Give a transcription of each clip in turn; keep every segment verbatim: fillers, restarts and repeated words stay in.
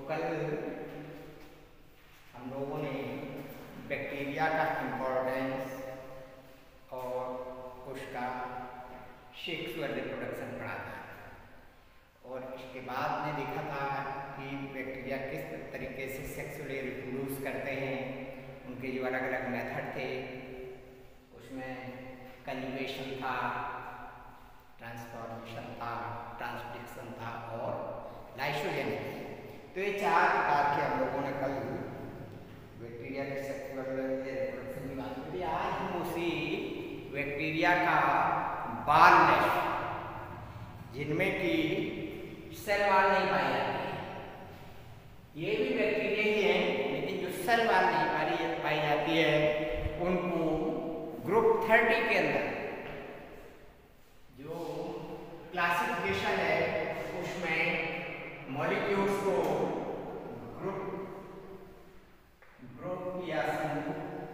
कल हम लोगों ने बैक्टीरिया का इम्पोर्टेंस और उसका सेक्सुअल रिप्रोडक्शन पढ़ा था, और इसके बाद ने देखा था कि बैक्टीरिया किस तरीके से सेक्सुअली रिप्रोड्यूस करते हैं, उनके जो अलग अलग मेथड थे। उसमें कंजुगेशन था, ट्रांसफॉर्मेशन था, ट्रांसक्रिप्शन था और लाइसोजेन। तो ये चार प्रकार के हम लोगों ने कल बैक्टीरिया के सेक्सुअल रिप्रोडक्शन की बात करी। आज हम उसी बैक्टीरिया का बाल नश, जिनमें की सेल वाल नहीं पाई जाती है, ये भी बैक्टीरिया ही है, लेकिन जो सेल वाल नहीं पाई जाती है उनको ग्रुप थर्टी के अंदर जो क्लासिफिकेशन है उसमें मॉलिक्यूल्स को ग्रुप ग्रुप या समूह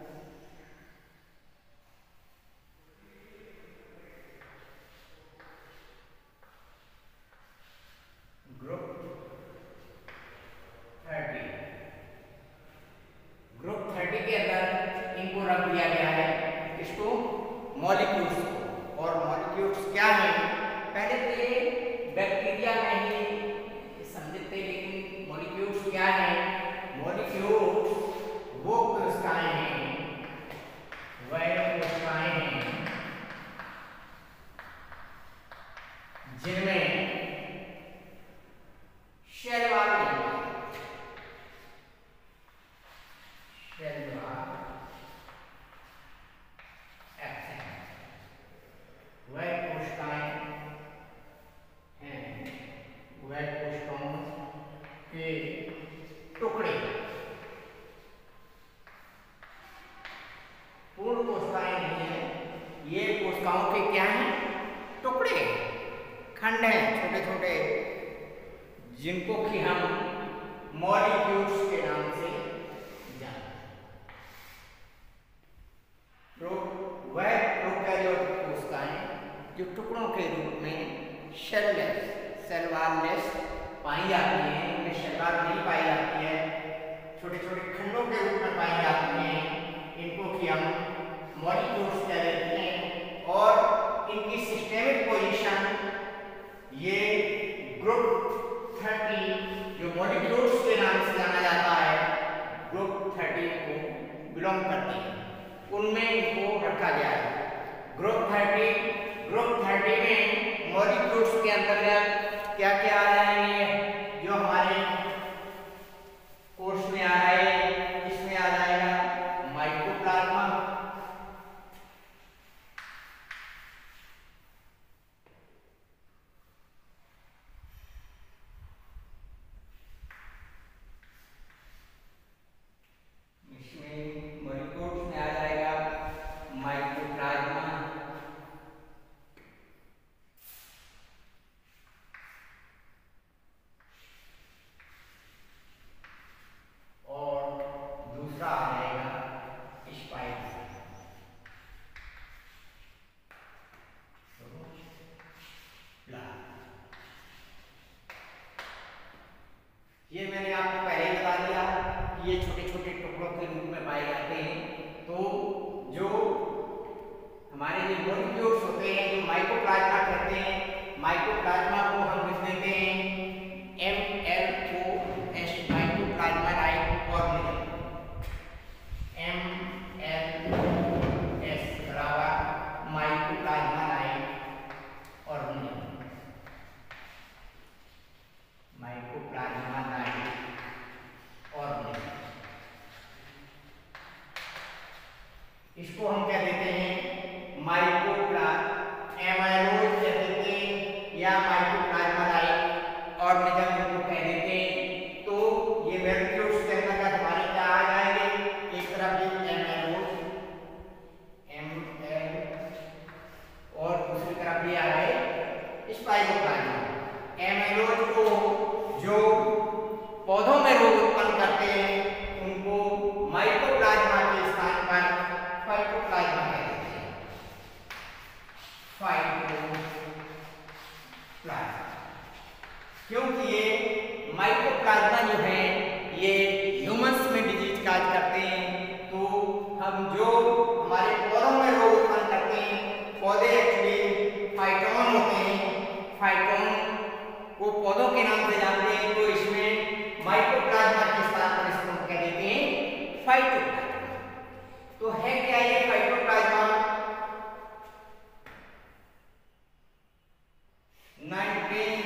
ग्रुप थर्टी ग्रुप थर्टी के अंदर इनको रख दिया गया है, इसको मॉलिक्यूल्स को। और मॉलिक्यूल्स क्या है, पहले तो ये बैक्टीरिया में ही समझते, लेकिन मॉलिक्यूल्स क्या है, मॉलिक्यूल्स वो कोशिकाएं हैं, वह कोशिकाएं हैं जिनमें सेल वाल नहीं है, सेल वाल एब्सेंट, वह कोशिकाएं हैं, वह कोशिकाओं के टुकड़े, पूर्ण कोशिकाएं नहीं है, ये कोशिकाओं के क्या हैं, टुकड़े, खंड हैं, छोटे छोटे, जिनको कि हम मॉलिक्यूल्स के नाम से जानते हैं। तो वह प्रोकैरियोटिक कोशिकाएं जो टुकड़ों के रूप में सेललेस, सेल वाललेस पाई जाती हैं, इनमें सेल वाल नहीं पाई जाती है, छोटे छोटे खंडों के रूप में पाई जाती हैं, इनको कि हम मॉलिक्यूल्स कह देते हैं। और इनकी सिस्टेमिक पोजीशन ये ग्रुप थर्टी जो मॉलिक्यूल्स के नाम से जाना जाता है, ग्रुप थर्टी को बिलोंग करती है, उनमें इनको रखा गया है। ग्रुप थर्टी ग्रुप थर्टी में मॉलिक्यूल्स के अंतर्गत क्या क्या आ जाएंगे, जो हमारे कोर्स में आ रहा है, इसमें आ जाएगा माइकोप्लाज्मा, इसमें मॉलिक्यूल्स में आ जाएगा माइकोप्लाज्मा, और दूसरा आ जाएगा स्पाइक। ये मैंने आपको पहले ही बता दिया कि ये छोटे छोटे टुकड़ों के रूप में पाए जाते हैं। तो जो हमारे जो मॉलिक्यूल्स होते हैं, जो माइकोप्लाज्मा कहते हैं, माइकोप्लाज्मा को हम लिख देते हैं M L O S, mycoplasmic organism, M L O S बराबर माइकोप्लाज्माइक ऑर्गेनिज्म, माइकोप्लाज्माइक ऑर्गेनिज्म। इसको हम क्या देते हैं, माइकोप्ला एमाइलोइड कह देते हैं या माइकोप्लाज्मा फाइटोप्लाज्मा। तो है क्या ये फाइटोप्लाज्मा? नाइनटीन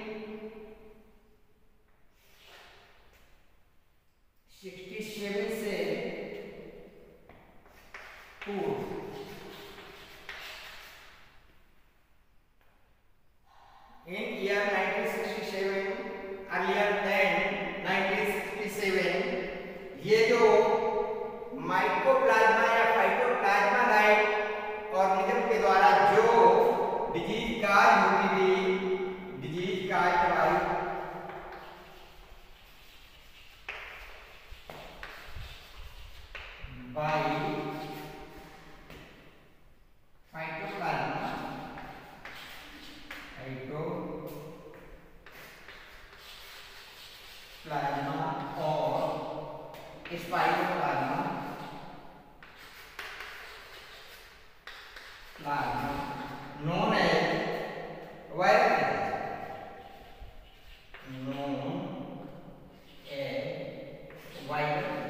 सिक्सटी सेवन से पूर्व in year nineteen sixty-seven, earlier than nineteen sixty-seven, ये जो माइकोप्लाज्मा या फाइटोप्लाज्मा लाइक ऑर्गेनिज्म के द्वारा जो डिजीज काज होती थी, डिजीज काज दवाई बाई फाइटोप्लाज्मा प्लाज्मा और spiroplasma plasma known as virus known as virus.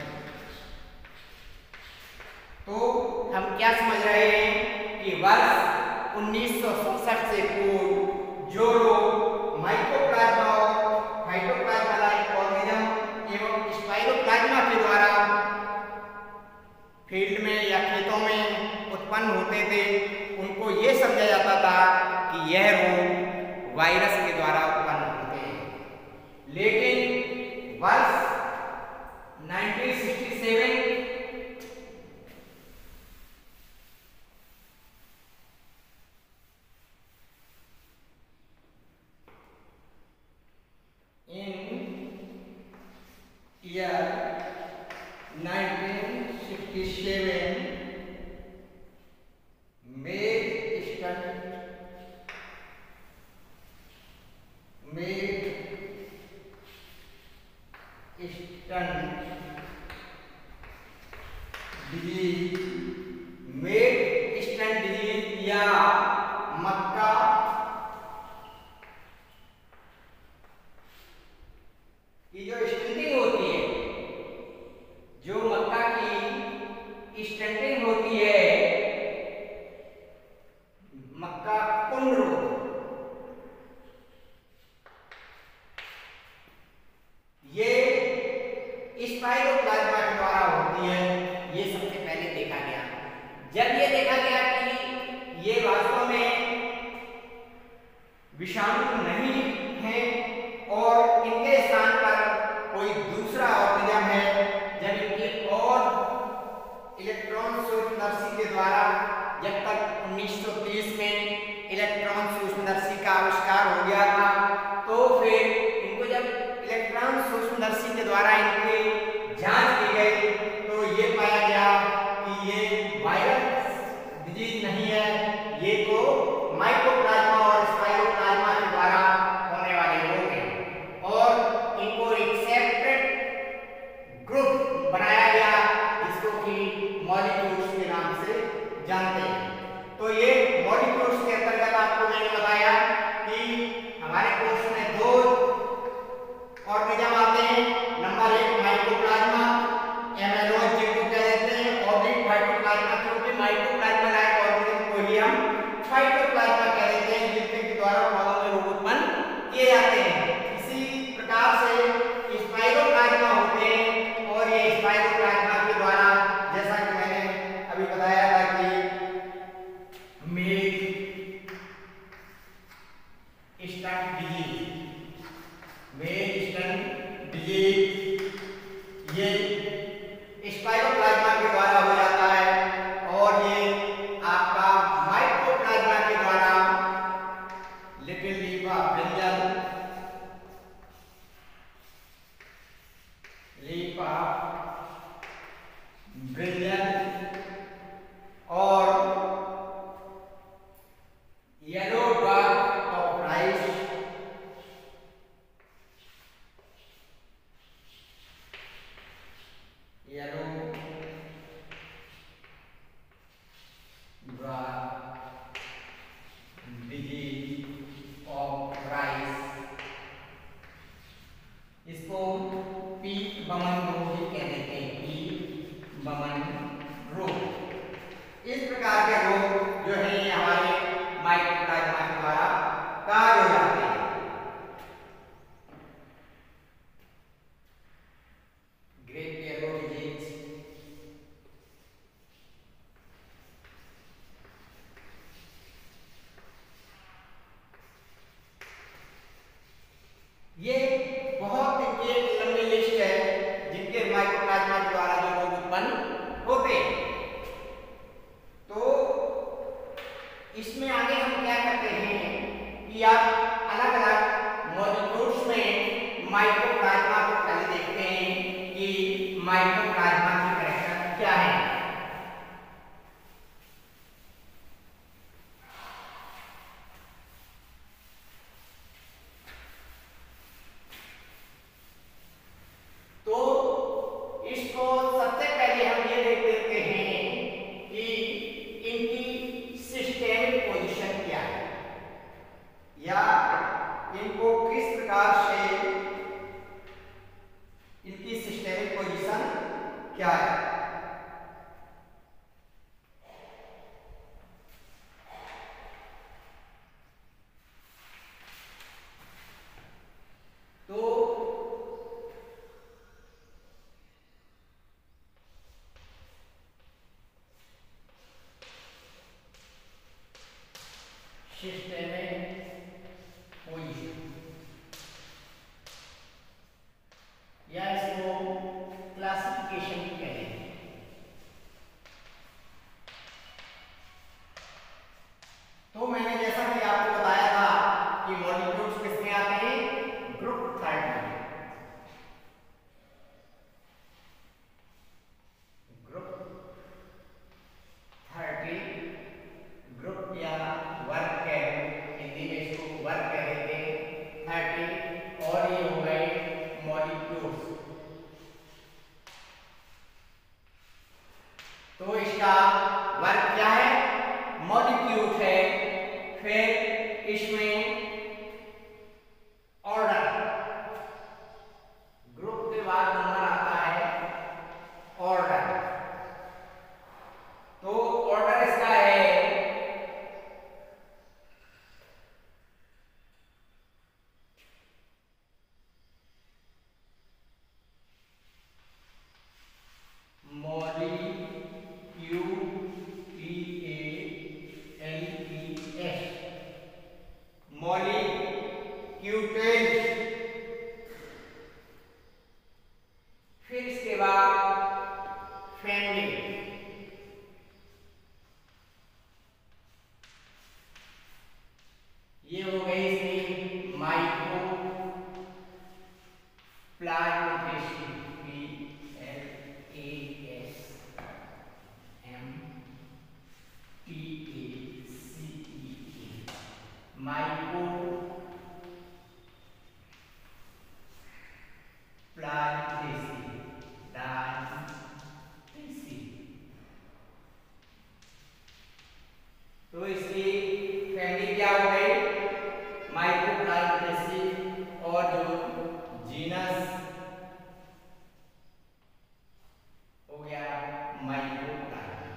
तो हम क्या समझ रहे हैं कि वर्ष उन्नीस सौ सड़सठ से पूर्व जो लोग माइकोप्लाज्मा और फाइटोप्लाज्मा लाइक ऑर्गेनिज्म एवं स्पाइरोप्लाज्मा के द्वारा फील्ड में या खेतों में उत्पन्न होते थे, उनको ये समझा जाता था कि यह रोग वायरस के द्वारा उत्पन्न होते हैं। लेकिन वर्ष nineteen sixty seven year nineteen sixty-seven made study made stunt disease made stunt disease या मक्का की जो स्टंटिंग होती है, जो मक्का की स्टंटिंग होती है, मक्का कुंड रोग, ये स्पाइरोप्लाज्मा के द्वारा होती है। ये सबसे पहले देखा गया। जब ये देखा गया कि ये वास्तव में विषाणु नहीं है और इनके स्थान पर कोई दूसरा ऑर्गेनिज्म है, जब इनकी और इलेक्ट्रॉन सूक्ष्मदर्शी के द्वारा, जब तक उन्नीस सौ तीस में इलेक्ट्रॉन सूक्ष्मदर्शी का आविष्कार हो गया था, तो फिर इनको जब इलेक्ट्रॉन सूक्ष्मदर्शी के द्वारा इनकी जांच की गई तो ये पाया गया कि ये वायरस डिजीज नहीं है, ये तो माइकोप्लाज्मा और स्पाइरोप्लाज्मा के द्वारा होने वाले रोग हैं। और इनको एक सेपरेट ग्रुप बनाया गया जिसको कि मॉलिक्यूल्स के नाम से जानते हैं। तो ये मॉलिक्यूल्स के अंतर्गत आपको मैंने बताया कि हमारे कोर्स में दो ऑर्गेनिज्म आते हैं। नंबर एक माइकोप्लाज्मा, एमेलोइड जिनको कह देते हैं, और एक फाइटोप्लाज्मा, क्योंकि माइकोप्लाज्मा लाइक ऑर्गेनिज्म को ही हम फाइटोप्लाज्मा कह देते हैं, जिनके द्वारा पौधों में रोग उत्पन्न किए जाते हैं। इसी प्रकार से स्पाइरोप्लाज्मा होते हैं और ये स्पाइरोप्लाज्मा के द्वारा, जैसा कि मैंने अभी बताया था कि maize stunt disease, maize stunt disease ये स्पाइरोप्लाज्मा के द्वारा हो जाता है और ये आपका माइकोप्लाज्मा के द्वारा little leaf of brinjal, leaf of brinjal और yellow bug of rice, yellow disease of rice, इसको पीक बमन रोग भी कह देते हैं। पीक माइक्रोप्लाज्मा की कैरेक्टर क्या है। तो इसको सबसे पहले हम ये देख लेते हैं कि इनकी सिस्टेमिक पोजीशन क्या है, या इनको किस प्रकार से इनकी सिस्टेमिक पोजीशन क्या है। तो सिस्टेमिक पोजीशन या इसको क्लासिफिकेशन भी कहेंगे। तो मैंने जैसा कि आपको बताया था कि मॉलिक्यूल्स किसमें आते हैं, ग्रुप थर्ड में। ग्रुप थर्टी ग्रुप या वर्ग कह, हिंदी में इसको वर्ग कह देते हैं थर्टी, और ये हो गए मॉलिक्यूल्स। तो इसका वर्ग क्या है, मॉलिक्यूल है। फिर इसमें ऑर्डर, ग्रुप के बाद नंबर आता है ऑर्डर। तो ऑर्डर इसका है फिर इसके बाद फैमिली, ये हो गई इसकी mycoplasmataceae, P L A S M T A C E, mycoplasmataceae डायसी। तो इसकी फैमिली क्या हो गई, माइक्रोप्लाज्मेटेसी, और जो जीनस हो गया माइक्रोप्लाज्मा।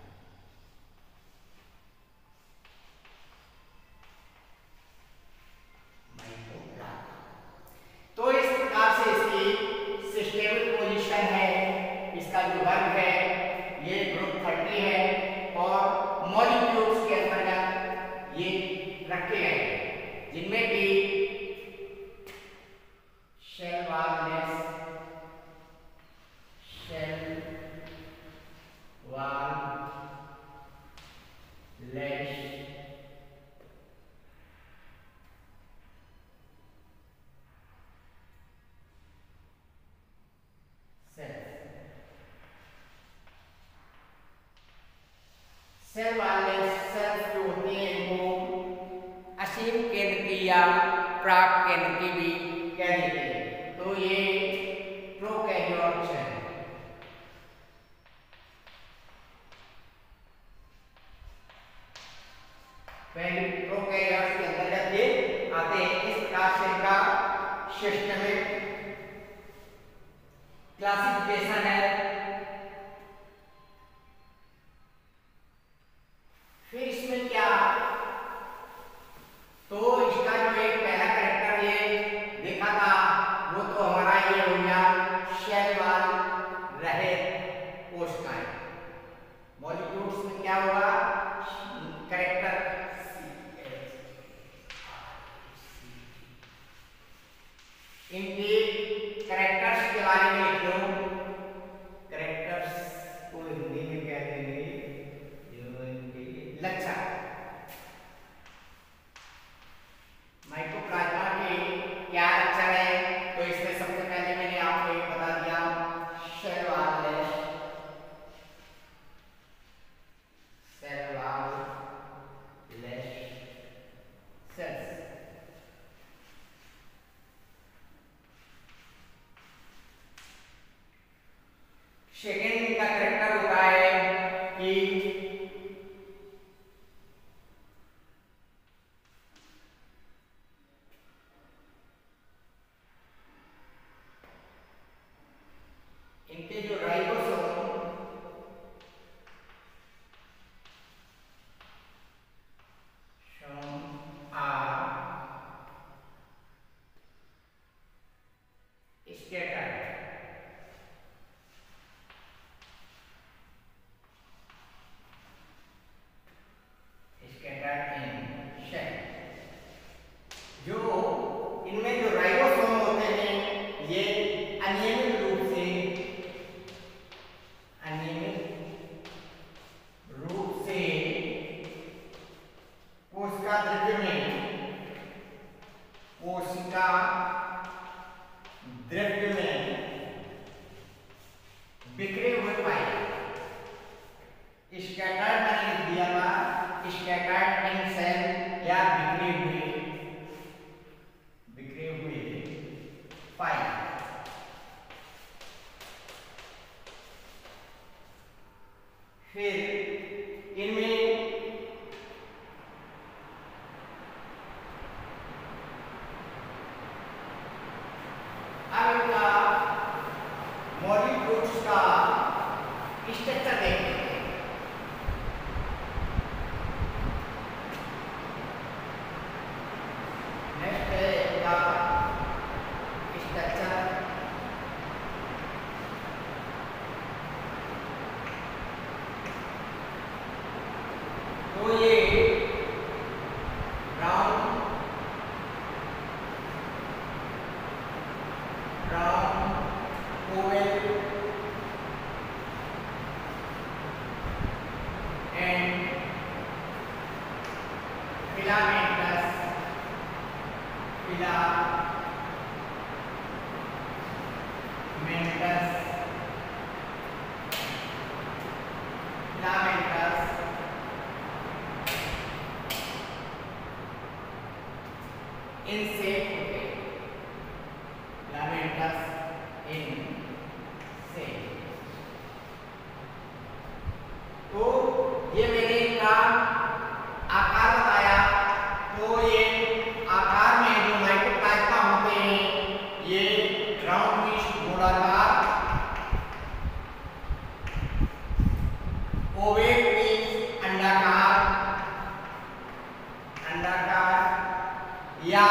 माइक्रोप्लाज्मा तो इस प्रकार से इसकी सिस्टेमिक पोजीशन है। इसका जो वर्ग है ये ग्रुप थर्टी है, और मॉलिक्यूल्स के अंतर्गत ये रखे गए हैं, जिनमें कि cell wallless, cell wall less, cell वाले सेल्स जो होती हैं वो असीम केंद्र की या प्राक केंद्र की भी कह देते हैं। तो ये प्रोकैरियोट्स हैं। पहले प्रोकैरियोट्स के अंतर्गत ये आते हैं। इस प्रकार से इनका सिस्टमिक क्लासिफिकेशन है। फिर इसमें क्या, तो इसका जो एक पहला कैरेक्टर ये देखा था वो तो हमारा ये हो गया शेल वाल रहित कोशिकाएं। मॉलिक्यूल्स में क्या होगा, कैरेक्टर इनके कैरेक्टर्स के बारे में लिख लो। कैरेक्टर्स को हिंदी में क्या देंगे, लक्षण। माइक्रोप्लाज्मा के क्या लक्षण है, तो इसमें सबसे पहले मैंने आपको ये बता दिया शेल सेकेंड इनका करेक्टर होता है कि इनके जो राइबोसोम बिखरे हुए पाए स्कैटर्ड मैंने लिख दिया था स्कैटर्ड इन सेल या बिखरे हुए बिखरे हुए पाए। फिर इनमें अब इनका मॉलिक्यूल्स का स्ट्रक्चर देखते हैं। नेक्स्ट है इनका स्ट्रक्चर। तो ये brown brown oval and filamentous filamentous filamentous in shape होते हैं filamentous in shape। तो ये मैंने इनका आकार बताया। तो ये आकार में जो माइक्रोप्लाज्मा होते हैं ये राउंड गोलाकार, ओवेल मीन्स अंडाकार अंडाकार या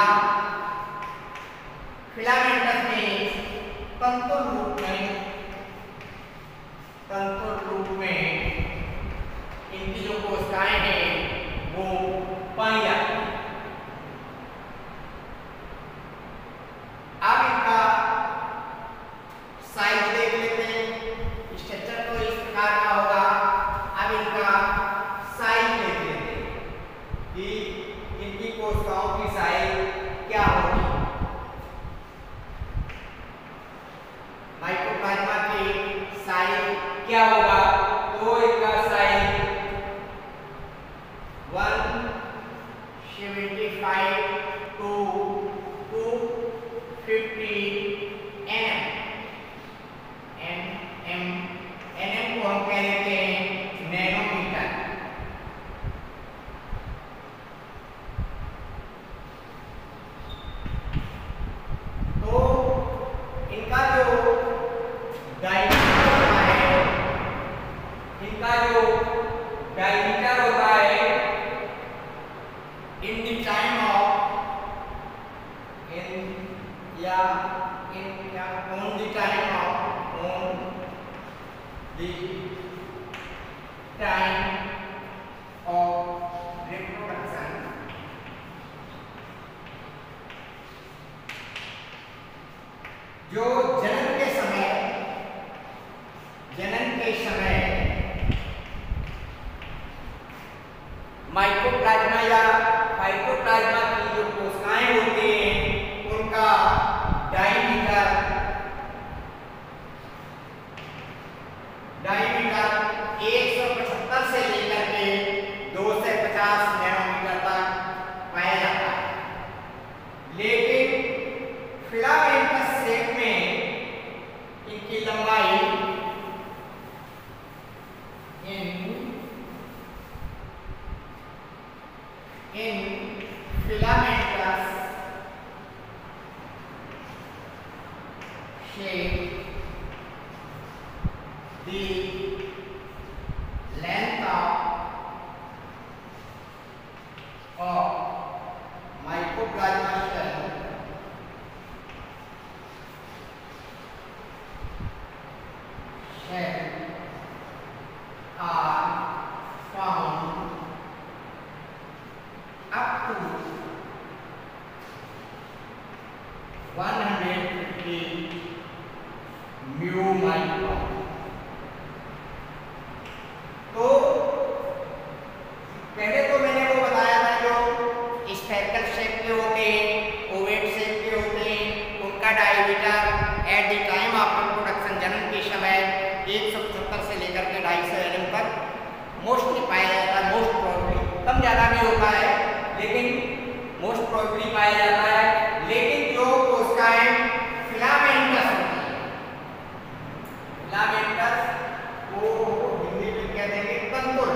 फिलामेंटस मीन्स तंतुर रूप में तंतुर रूप में इनकी जो कोशिकाएं हैं वो पाई जाती हैं। अब इनका साइज देख लेते हैं। स्ट्रक्चर तो इस प्रकार का होगा। अब इनका साइज देख लेते हैं कि इनकी कोशिकाओं की साइज क्या होगी। माइक्रोप्लाज्मा की साइज क्या होगा? तो इनका size one seventy-five to two fifty nm nm nm को हम कहते हैं नैनोमीटर। तो इनका जो डायमीटर होता है इनका जो डायमीटर होता है in the time of in yeah in yeah on the time of on the time of reproduction जो जन्म के समय जन्म के समय माइक्रोप्लाज्मा या फाइटोप्लाज्मा की जो कोशिकाएं होती हैं उनका डायमीटर डायमीटर एक सौ पचहत्तर से लेकर के दो सौ पचास नैनोमीटर तक पाया जाता है। लेकिन फिलामेंटस शेप में इनकी लंबाई the length of of mycoplasma cell cell are found up to one hundred fifty mu micron। तो पहले तो मैंने वो बताया था जो स्फेरिकल शेप के होते हैं, ओवेट शेप के होते हैं, उनका diameter at the time of reproduction जन्म के समय एक सौ पचहत्तर से लेकर के ढाई सौ एम तक मोस्टली पाया जाता है। मोस्ट प्रोबेबली कम ज़्यादा भी होता है, लेकिन मोस्ट प्रोबेबली पाया जाता है। लेकिन जो कोशिकाएं फिलामेंटस होती है, फिलामेंटस वो हिंदी में क्या देंगे, तंतुल।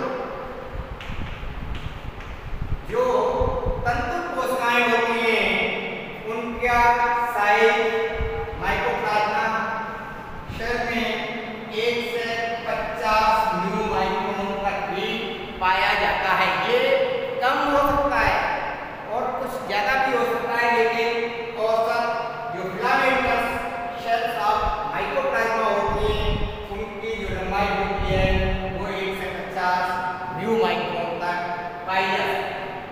जो तंतुल कोशिकाएं होती हैं उनका साइज माइकोप्लाज्मा सेल में एक से पचास म्यू माइक्रोन तक भी पाया जाता है। ये कम हो सकता है और कुछ ज्यादा भी हो सकता है, लेकिन औसत जो फिलामेंटस सेल्स ऑफ माइकोप्लाज्मा होती है उनकी जो लंबाई होती है वो एक से पचास म्यू माइक्रोन तक पाई जाती है।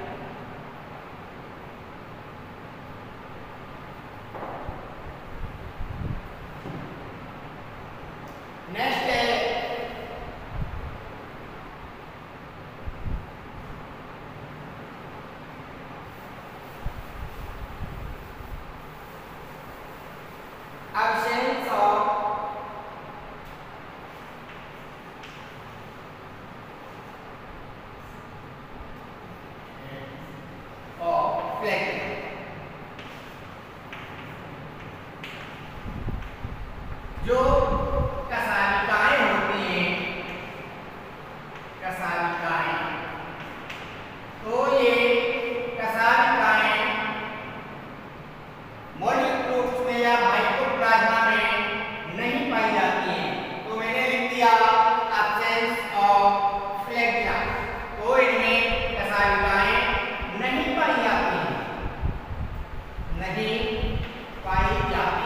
नेक्स्ट है absence of of phlegm। जो कसालिकाएं होती हैं, कसालिकाएं, तो ये कसालिकाएं मॉलिक्यूल्स में या माइकोप्लाज्मा में नहीं पाई जाती हैं। तो मैंने लिख दिया एब्सेंस ऑफ फ्लैगेला, तो इनमें कसालिकाएं नहीं पाई जाती हैं, नहीं पाई जाती।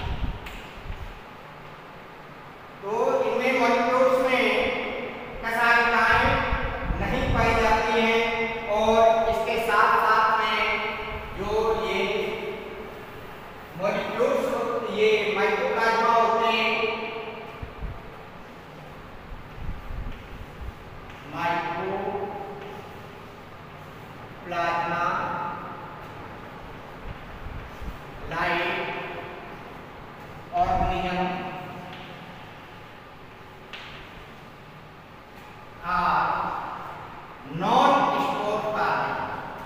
तो इनमें मॉलिक्यूल्स में कसालिकाएं नहीं पाई जाती हैं और इसके साथ साथ में जो ये मॉलिक्यूल्स ये माइकोप्लाज्मा होते हैं, mycoplasma like organism are non-spore forming,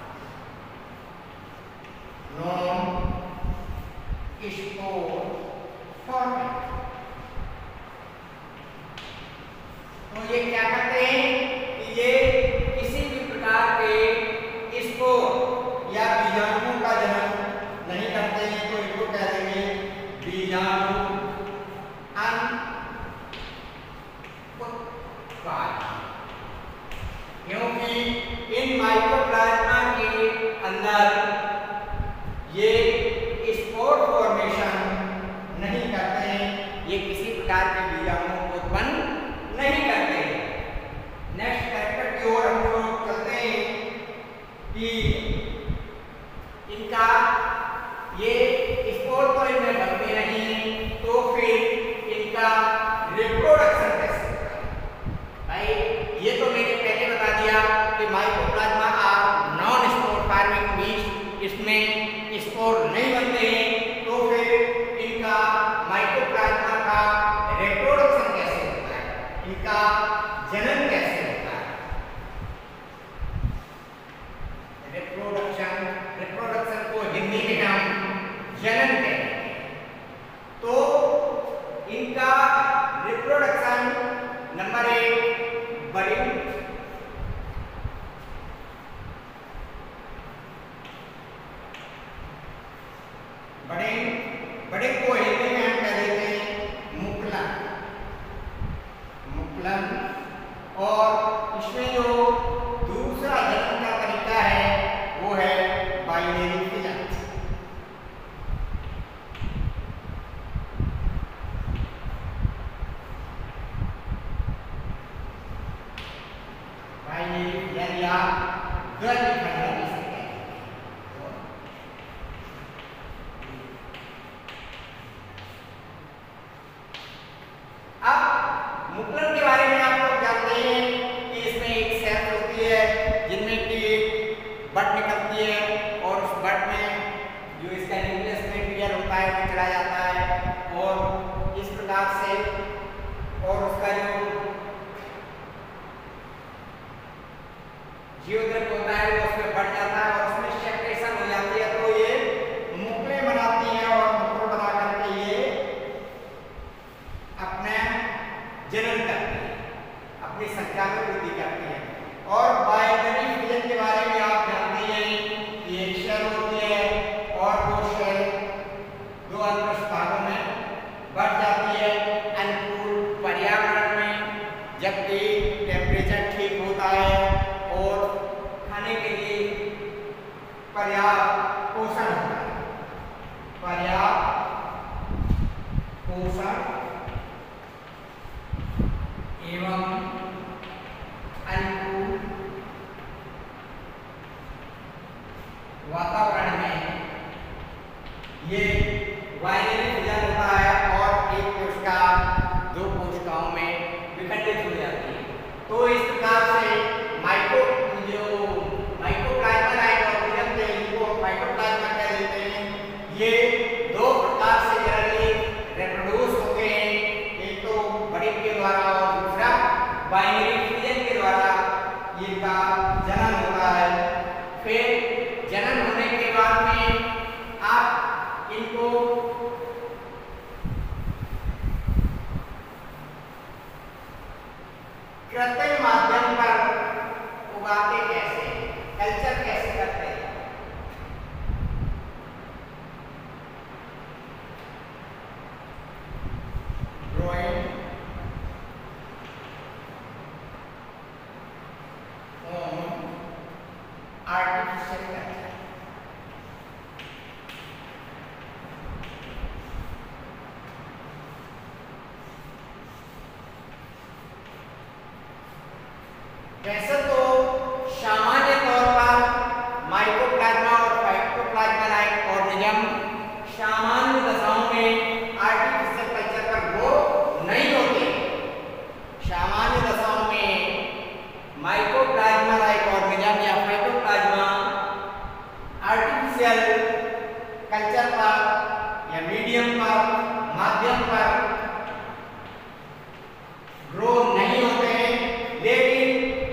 non-spore forming। तो ये क्या करते हैं कि ये किसी भी प्रकार के स्पोर या बीजाणुओं का जन्म नहीं करते हैं, तो इनको कह देंगे बीजाणु अनुत्पादक। क्योंकि इन माइकोप्लाज्मा के अंदर ये स्पोर फॉर्मेशन नहीं करते हैं, ये किसी प्रकार के बीजाणुओं को उत्पन्न नहीं करते हैं। नेक्स्ट कैरेक्टर की ओर हम लोग चलते हैं कि इनका ये स्पोर तो इनमें बनते नहीं हैं, तो फिर इनका रिप्रोडक्शन कैसे होता है। भाई ये तो मैंने पहले बता दिया कि mycoplasma are non spore forming means इसमें स्पोर नहीं बनते हैं, तो फिर इनका माइकोप्लाज्मा का रिप्रोडक्शन कैसे होता है, इनका जन्म कैसे होता है। रिप्रोडक्शन रिप्रोडक्शन को हिंदी में हम जन्म कहते हैं। तो इनका रिप्रोडक्शन नंबर एक बड़ी बड़े बड़े को हिंदी में हम कह देते हैं मुकुला। या द्वैत विखंडन इसे कहते हैं। अब मुकुलन के बारे में आप लोग जानते हैं कि इसमें एक सेल होती है जिनमें की बट निकलती है और उस बट में जो इसका न्यूक्लियस मटेरियल होता है वो चला जाता है और इस प्रकार से और उसका जो जीवद्रव्य होता है वो उसमें बढ़ जाता है और उसमें सेपरेशन हो जाती है, तो ये मुकुलें बनाती हैं और मुकुल बना करके ये अपने जनन करती है, अपनी संख्या में वृद्धि करती है। और बाइनरी फिजन के बारे में आप जानते हैं कि एक शेल होती है और वो शेल दो अंतरिक्ष भागों में बढ़ जाती है अनुकूल पर्यावरण में, जबकि टेम्परेचर ठीक होता है और खाने के लिए पर्याप्त पोषण होता है, पर्याप्त पोषण एवं अनुकूल वातावरण में ये बाइनरी फिजन होता है और एक कोशिका दो कोशिकाओं में विखंडित हो जाती है। तो इस प्रकार से माइक्रो जो माइक्रोप्लाज्मा ऑर्गेनिज्म थे इनको माइक्रोप्लाज्मा कह देते हैं। ये दो प्रकार से जनरली रिप्रोड्यूस होते हैं, एक तो बड़े के द्वारा और दूसरा बाइनरी फिजन के द्वारा इनका जनन होता है। फिर जनन होने के बाद में आप इनको कृत्रिम माध्यम पर उगाते कैसे, कल्चर कैसे करते हैं? Growing on artificial culture. वैसे तो सामान्य तौर पर माइक्रोप्लाज्मा और फाइटोप्लाज्मा लाइक ऑर्गेनिज्म सामान्य दशाओं में आर्टिफिशियल कल्चर पर ग्रो नहीं होते। सामान्य दशाओं में माइक्रोप्लाज्मा लाइक ऑर्गेनिज्म या फाइटोप्लाज्मा आर्टिफिशियल कल्चर पर या मीडियम पर माध्यम पर ग्रो नहीं होते हैं, लेकिन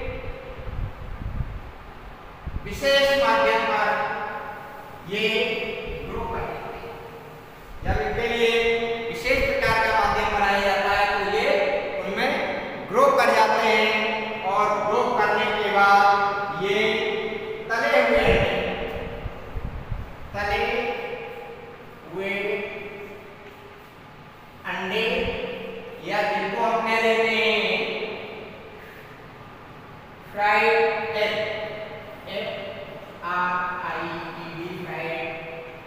विशेष माध्यम पर ये ग्रो करते हैं। जब इनके लिए विशेष प्रकार का माध्यम बनाया जाता है तो ये उनमें ग्रो कर जाते हैं और ग्रो करने के बाद ये तले हुए तले हुए अंडे या जिनको हम कह देते हैं fried egg, R I E D fried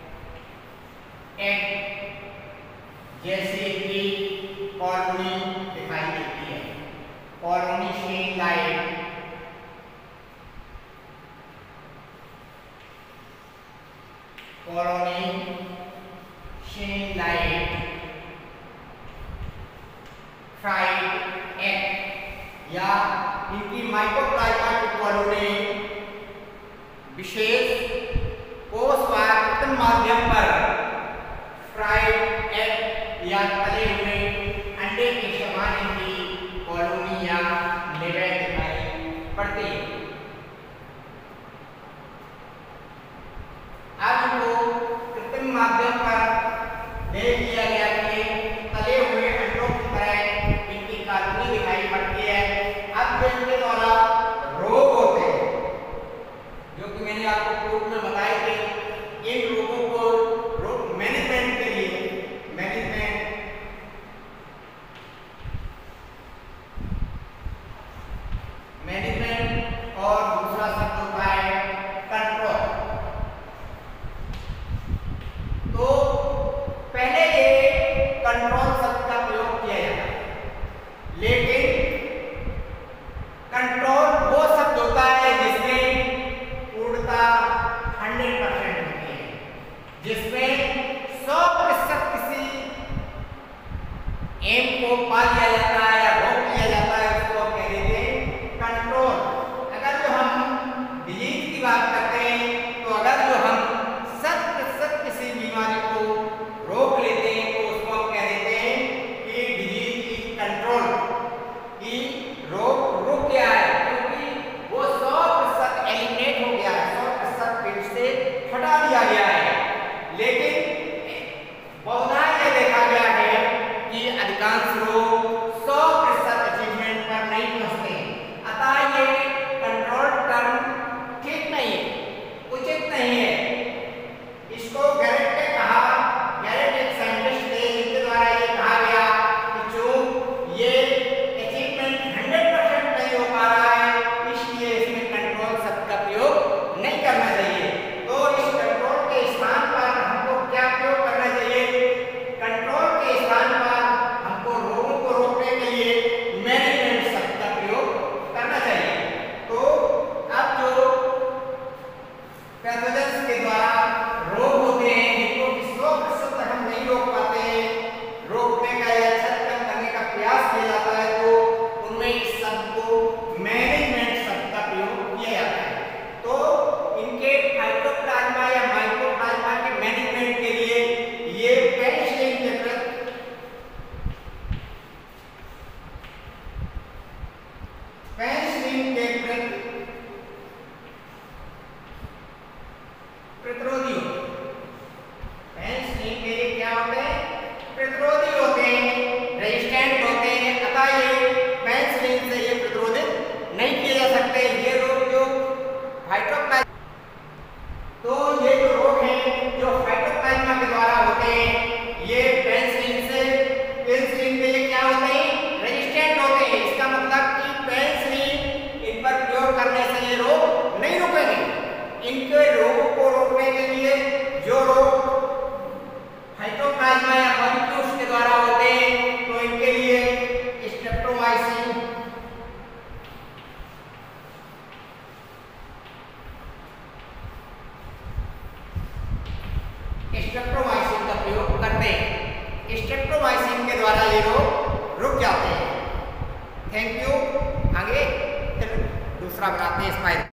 egg जैसे कि कॉलोनी दिखाई देती है, colony shell light, colony shell light fried egg या इनकी माइक्रोप्लाज्मा की कॉलोनी विशेष कोशवाय कृत्रिम माध्यम पर फ्राइड एग या तले हुए अंडे के समान इनकी कॉलोनी या लेवल दिखाई पड़ती है। आज को कृत्रिम माध्यम पर देख लिया गया कि तले हुए अंडों की तरह इनकी कॉलोनी दिखाई पड़ती है। अब जो इनके द्वारा रोग होते हैं जो कि मैंने आपको पूर्व में बताए थे, इन रोगों को रोग मैनेजमेंट के लिए मैनेजमेंट को पा लिया जाता है या रोक लिया जाता है उसको हम कह देते हैं कंट्रोल। अगर जो हम डिजीज की बात करते हैं तो अगर जो हम शत प्रतिशत किसी बीमारी को रोक लेते हैं तो उसको हम कह देते हैं कि डिजीज इज कंट्रोल, कि रोग रुक गया है क्योंकि वो सौ प्रतिशत एलिमिनेट हो गया है, सौ प्रतिशत पेट से हटा दिया गया है। लेकिन बहुधा ये देखा गया है कि अधिकांश लोग सौ प्रतिशत अचीवमेंट पर नहीं पहुंचते, अतः ये कंट्रोल टर्म ठीक नहीं है, उचित नहीं है। इसको गैरेट ने कहा, गैरेट एक साइंटिस्ट थे जिनके द्वारा ये कहा गया कि जो ये अचीवमेंट हंड्रेड परसेंट नहीं हो पा रहा है इसलिए इसमें कंट्रोल शब्द का प्रयोग नहीं करना चाहिए। तो इस कंट्रोल के स्थान पर हमको क्या प्रयोग करना चाहिए? कंट्रोल के स्थान पर हमको रोगों को रोकने के लिए मैनेजमेंट शब्द का प्रयोग करना चाहिए। तो अब जो पैथोजेंस के द्वारा रोग होते हैं जिनको कि सौ प्रतिशत हम नहीं रोक पाते हैं, रोकने का या छत कम करने का प्रयास किया जाता है तो उनमें इस शब्द को मैनेजमेंट शब्द का प्रयोग किया जाता है। तो इनके फाइटोप्लाज्मा या माइकोप्लाज्मा के मैनेजमेंट के लिए ये पेनिसिलिन के प्रति पेनिसिलिन के प्रति प्रतिरोधी होते हैं। पेनिसिलिन के लिए क्या होते हैं? प्रतिरोधी होते हैं, रेजिस्टेंट होते हैं, अतः ये पेनिसिलिन से ये प्रतिरोधित नहीं किए जा सकते। ये रोग जो फाइटोप्लाज्मा, तो ये जो रोग हैं जो फाइटोप्लाज्मा के द्वारा होते हैं ये पेनिसिलिन से पेनिसिलिन के लिए क्या होते हैं? रेजिस्टेंट होते हैं। इसका मतलब कि पेनिसिलिन इन पर प्रयोग करने से ये रोग नहीं रुकेंगे। इनके रोगों को रोकने के लिए जो रोग फाइटोप्लाज्मा या मॉलिक्यूल्स के द्वारा होते हैं तो इनके लिए स्ट्रेप्टोमाइसिन, स्ट्रेप्टोमाइसिन का प्रयोग करते हैं। स्ट्रेप्टोमाइसिन के द्वारा ये रोग